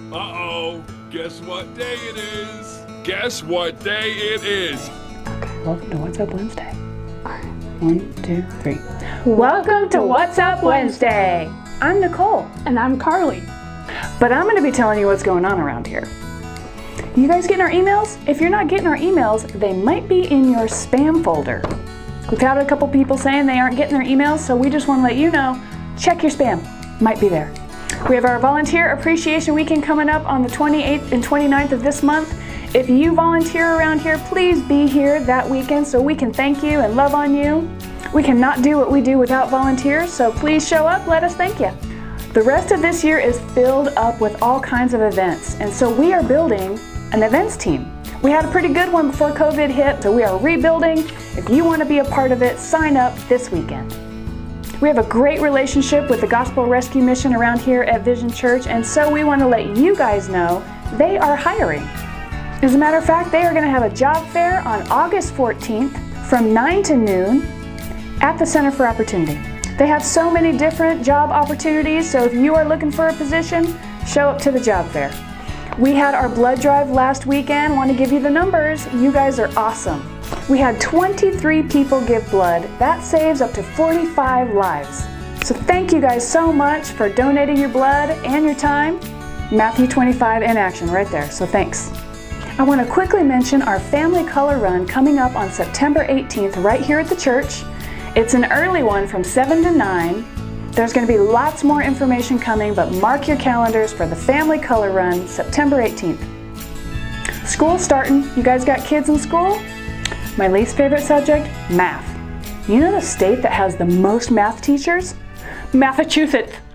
Uh-oh, guess what day it is? Guess what day it is? Okay, welcome to What's Up Wednesday. 1, 2, 3. Welcome to What's Up Wednesday. I'm Nicole. And I'm Carly. But I'm going to be telling you what's going on around here. You guys getting our emails? If you're not getting our emails, they might be in your spam folder. We've had a couple people saying they aren't getting their emails, so we just want to let you know, check your spam. Might be there. We have our Volunteer Appreciation Weekend coming up on the 28th and 29th of this month. If you volunteer around here, please be here that weekend so we can thank you and love on you. We cannot do what we do without volunteers, so please show up, let us thank you. The rest of this year is filled up with all kinds of events, and so we are building an events team. We had a pretty good one before COVID hit, so we are rebuilding. If you want to be a part of it, sign up this weekend. We have a great relationship with the Gospel Rescue Mission around here at Vision Church, and so we want to let you guys know they are hiring. As a matter of fact, they are going to have a job fair on August 14th from 9 to noon at the Center for Opportunity. They have so many different job opportunities, so if you are looking for a position, show up to the job fair. We had our blood drive last weekend. Want to give you the numbers. You guys are awesome. We had 23 people give blood. That saves up to 45 lives. So thank you guys so much for donating your blood and your time. Matthew 25 in action right there, so thanks. I want to quickly mention our Family Color Run coming up on September 18th right here at the church. It's an early one from 7 to 9. There's going to be lots more information coming, but mark your calendars for the Family Color Run, September 18th. School's starting. You guys got kids in school? My least favorite subject, math. You know the state that has the most math teachers? Massachusetts.